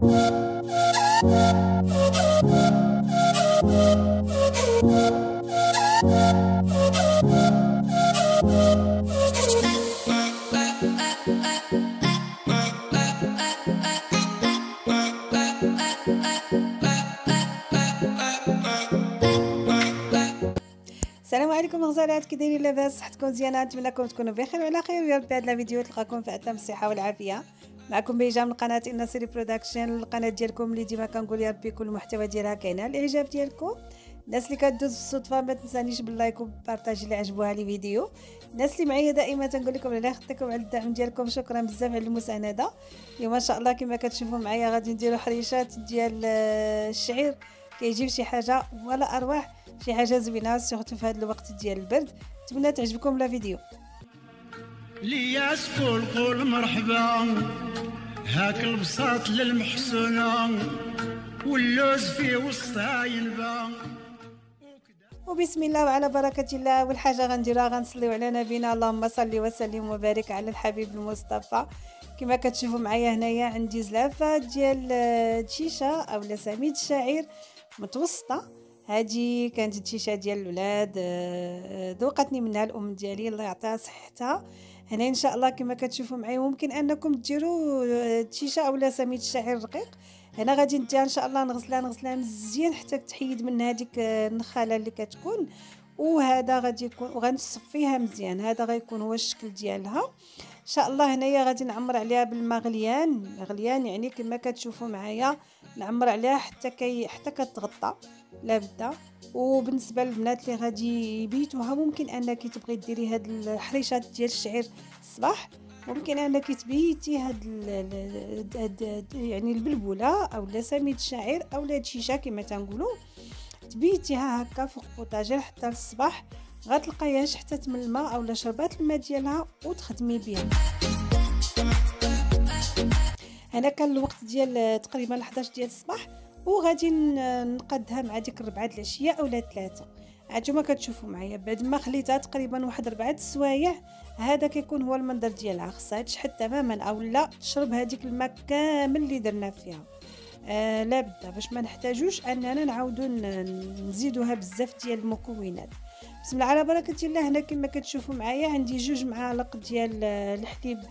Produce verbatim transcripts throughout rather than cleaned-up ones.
السلام عليكم غزالات، كي دايرين؟ لاباس؟ صحتكم مزيانه؟ نتمنىكم تكونوا بخير وعلى خير. ويا ربي هاد الفيديو تلقاكم في اتم الصحه والعافيه. معكم بيجا من قناه النصيري برودكشن، القناه ديالكم اللي ديما كنقول يا ربي كل المحتوى ديالها كاينه الاعجاب ديالكم. الناس اللي كدوز بالصدفه ما تنسانيش باللايك وبارطاجي اللي عجبوها لي فيديو. الناس اللي معايا دائما تنقول لكم الله يخطيكم على الدعم ديالكم، شكرا بزاف على المسانده. اليوم ان شاء الله كما كتشوفوا معايا غادي نديروا حريشات ديال الشعير، كيجيب شي حاجه ولا ارواح، شي حاجه زوينه سورتو في هذا الوقت ديال البرد. نتمنى تعجبكم لا فيديو. لياس قول قول مرحبا، هاك البساط للمحسونه واللوز في وسطها ينبا. وبسم الله وعلى بركه الله. اول حاجه غنديرها غنصليو على نبينا، اللهم صل وسلم وبارك على الحبيب المصطفى. كما كتشوفوا معايا هنايا عندي زلافه ديال الشيشه اولا سميد الشعير متوسطه. هادي كانت الشيشه ديال الولاد، ذوقتني منها الام ديالي الله يعطيها صحتها. هنا ان شاء الله كما كتشوفوا معايا ممكن انكم ديروا الشيشه اولا سميد الشعير رقيق. هنا غادي نديها ان شاء الله نغسلها نغسلها مزيان حتى تحيد من هذيك النخاله اللي كتكون، وهذا غادي يكون وغنصفيها مزيان. هذا غيكون هو الشكل ديالها ان شاء الله. هنايا غادي نعمر عليها بالماء غليان غليان، يعني كما كتشوفوا معايا نعمر عليها حتى كي حتى كتغطى لا بدا. وبالنسبه للبنات اللي غادي يبيتوها ممكن انك تبغي ديري هاد الحريشات ديال الشعير الصباح، ممكن انك تبيتي هاد, هاد يعني البلبوله اولا سميد الشعير اولا الشيشه كما تنقولوا، تبيتيها هكا فوق بوطاجير حتى الصباح غتلقايهاش حتى تملمى اولا شربات الماء ديالها وتخدمي بها. هنا كان الوقت ديال تقريبا احد عشر ديال الصباح، وغادي نقادها مع ديك الربعه د العشيه اولا ثلاثه. هانتوما كتشوفوا معايا بعد ما خليتها تقريبا واحد ربعه السوايع، هذا كيكون هو المنظر ديالها. خصها تشحد تماما اولا تشرب هذيك الماء كامل اللي درنا فيها. آه لا بدا باش ما نحتاجوش اننا نعاودوا نزيدوها بزاف ديال المكونات. بسم الله على بركه الله. هنا كما كتشوفوا معايا عندي جوج معالق ديال الحليب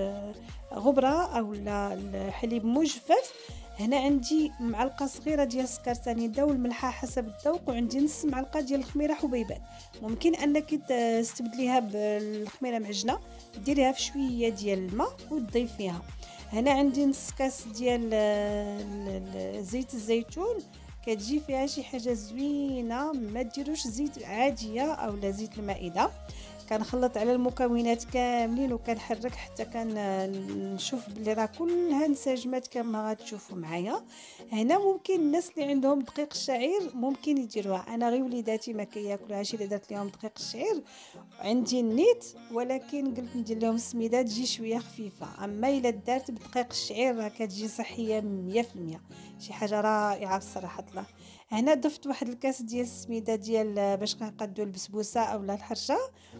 غبره اولا الحليب مجفف. هنا عندي معلقه صغيره ديال السكر سنيده والملحه حسب الذوق، وعندي نص معلقه ديال الخميره حبيبات. ممكن انك تستبدليها بالخميره معجنه، ديريها في شويه ديال الماء وتضيفيها. هنا عندي نص كاس ديال زيت الزيتون، كتجي فيها شي حاجه زوينه، ما ديروش زيت عاديه اولا زيت المائده. كنخلط على المكونات كاملين وكنحرك حتى كنشوف بلي راه كلها انسجمات كما غتشوفوا معايا. هنا ممكن الناس اللي عندهم دقيق الشعير ممكن يديروها، انا غير وليداتي ما كياكلوهاش اللي درت لهم دقيق الشعير. عندي النيت ولكن قلت ندير لهم السميده تجي شويه خفيفه، اما الا دارت بدقيق الشعير راه كتجي صحيه مية في المية، شي حاجه رائعه بصراحه الله. هنا ضفت واحد الكاس ديال السميده ديال باش كنقادو البسبوسه اولا الحرشه.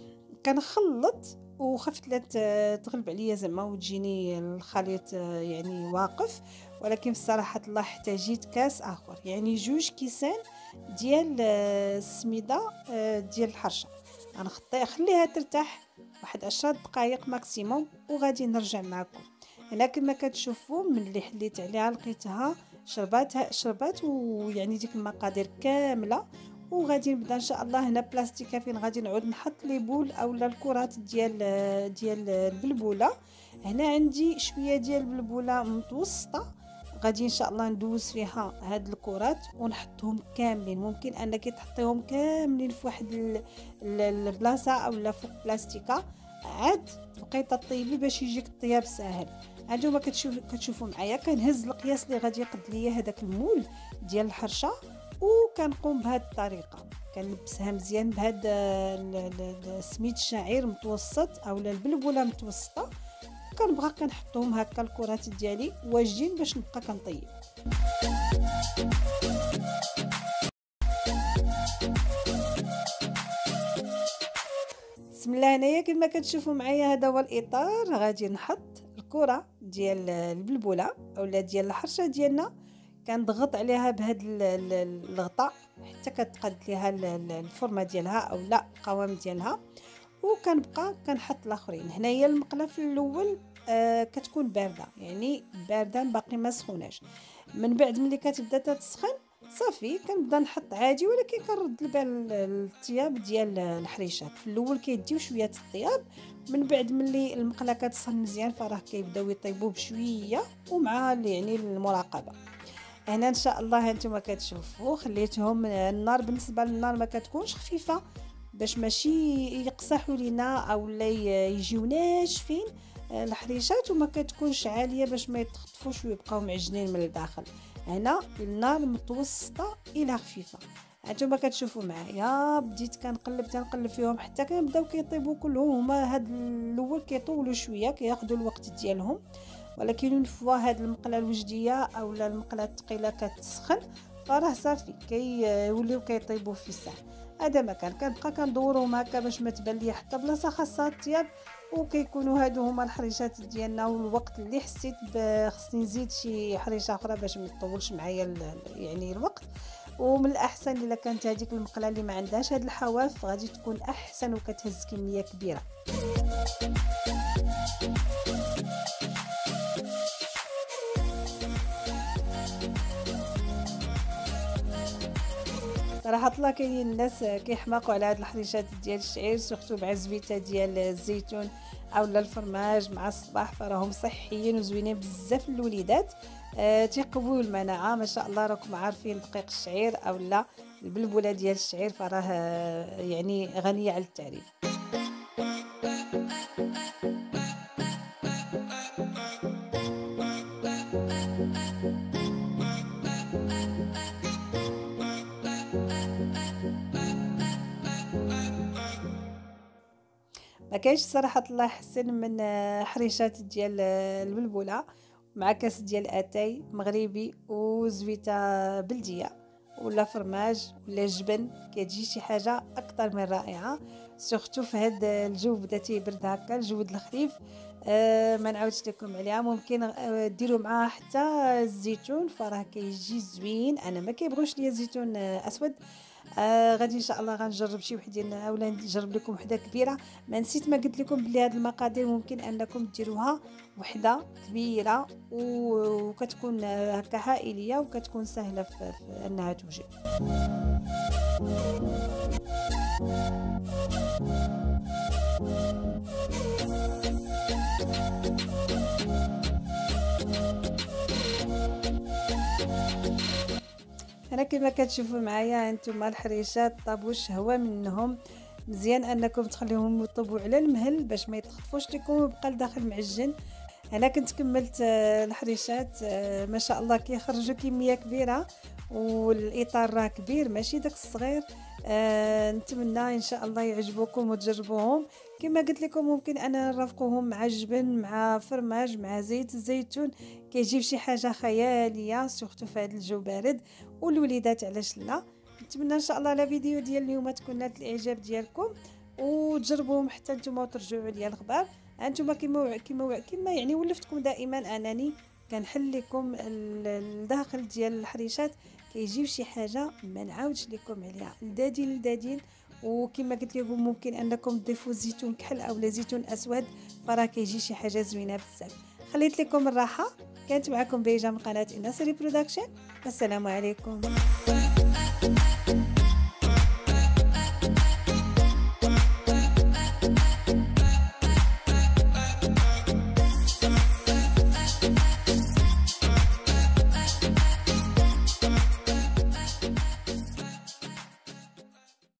كنخلط وخفت لا تغلب عليا زعما وتجيني الخليط يعني واقف، ولكن بصراحه الله احتاجيت كاس اخر، يعني جوج كيسان ديال السميده ديال الحرشه. غنخطيها خليها ترتاح واحد عشرة دقائق ماكسيموم وغادي نرجع معكم. هنا كما كتشوفوا ملي حليت عليها لقيتها شرباتها شربات ويعني ديك المقادير كامله. وغادي نبدا ان شاء الله. هنا بلاستيكه فين غادي نعود نحط لي بول اولا الكرات ديال ديال البلبوله. هنا عندي شويه ديال البلبوله متوسطه، غادي ان شاء الله ندوز فيها هاد الكرات ونحطهم كاملين. ممكن انك تحطيهم كاملين في واحد البلاصه اولا فوق بلاستيكه عاد بقيت طيبي باش يجيك الطياب ساهل. هانتوما كتشوفوا كتشوفوا معايا كنهز القياس اللي غادي يقد ليا هذاك المول ديال الحرشه، وكنقوم بهذه الطريقه. كنلبسها مزيان بهذا سميد الشعير متوسط اولا البلبوله متوسطه. كنبغى كنحطهم هكا الكرات ديالي واجدين باش نبقى كنطيب. بسم الله. هنايا كما كتشوفوا معايا هذا هو الاطار، غادي نحط كره ديال البلبوله اولا ديال الحرشه ديالنا، كنضغط عليها بهاد الغطاء حتى كتقاد ليها الفورمه ديالها اولا القوام ديالها، وكنبقى كنحط الاخرين. هنايا المقله في الاول آه كتكون بارده، يعني بارده باقي ما سخوناش. من بعد ملي كتبدا تسخن صافي كنبدا نحط عادي، ولكن كنرد البال الطياب ديال الحريشات. في الاول كيديو شويه الطياب، من بعد ملي المقله كتسخن مزيان فراه كيبداو يطيبوا بشويه، ومع يعني المراقبه. هنا ان شاء الله هانتوما كتشوفوا خليتهم النار، بالنسبه للنار ما كتكونش خفيفه باش ماشي يقصحوا لينا او لا يجيو ناشفين الحريشات، وما كتكونش عاليه باش ما يتخطفوش ويبقاو معجنين من الداخل. هنا النار متوسطه الى خفيفه. هانتوما كتشوفوا معايا بديت كنقلب تنقلب فيهم حتى كنبداو كيطيبوا كلهم. هما هاد الاول كيطولوا شويه كياخذوا الوقت ديالهم، ولكن اون فوا هاد المقله الوجديه اولا المقله الثقيله كتسخن فراه صافي كيوليو كيطيبوا في الساعه. هذا ما كان كنبقى كندورهم هكا باش ما تبان لي حتى بلاصه خاصها الطياب، وكيكونوا هادو هما الحريشات ديالنا. والوقت اللي حسيت خصني نزيد شي حريشه اخرى باش ما تطولش معايا يعني الوقت، ومن الاحسن الا كانت هذيك المقله اللي ما عندهاش هاد الحواف غادي تكون احسن وكتهز كميه كبيره. صراحه الله كاينين الناس كيحماقوا على هاد الحريشات ديال الشعير، سورتو مع الزبيته ديال الزيتون اولا الفرماج مع الصباح، فراهم صحيين وزوينين بزاف للوليدات. أه تيقويو المناعه ما شاء الله. راكم عارفين دقيق الشعير اولا البلبوله ديال الشعير فراه يعني غنيه على التعريف. ما كاينش صراحه الله حسن من حريشات ديال البلبوله مع كاس ديال اتاي مغربي وزويته بلديه ولا فرماج ولا جبن، كتجي شي حاجه اكثر من رائعه. سورتو في هذا الجو بدا تيبرد هكا الجو د الخريف. أه ما نعاودش لكم عليها، ممكن ديروا معاها حتى الزيتون فراه كيجي زوين. انا ما كيبغوش ليا الزيتون اسود. آه غادي ان شاء الله غنجرب شي وحدين اولا نجرب لكم وحده كبيره. ما نسيت ما قلت لكم بلي هاد المقادير ممكن انكم ديروها وحده كبيره وكتكون هكا عائليه وكتكون سهله في, في انها توجد. انا كما كتشوفوا معايا انتما الحريشات طابوا الشهوه منهم. مزيان انكم تخليهم يطيبوا على المهل باش ما يتخطفوش لكم ويبقى لداخل معجن. انا كنت كملت الحريشات ما شاء الله كيخرجوا كميه كبيره والاطار راه كبير ماشي داك الصغير. أه نتمنى ان شاء الله يعجبوكم وتجربوهم. كما قلت لكم ممكن انا نرافقوهم مع جبن مع فرماج مع زيت الزيتون، كيجيب شي حاجه خياليه سورتو في هذا الجو بارد والوليدات علاش لا. نتمنى ان شاء الله لا فيديو ديال اليوم تكون نالت الاعجاب ديالكم وتجربوهم حتى نتوما وترجعوا لي الخبار. انتم كما كما كما يعني ولفتكم دائما انني كنحل لكم الداخل ديال الحريشات كيجيو شي حاجه ما نعاودش لكم عليها لدادين لدادين. وكما قلت لكم ممكن انكم تضيفوا زيتون كحل اولا زيتون اسود فراه كيجي شي حاجه زوينه بزاف. خليت لكم الراحه، كانت معكم بيجا من قناه الناصري برودكشن. السلام عليكم.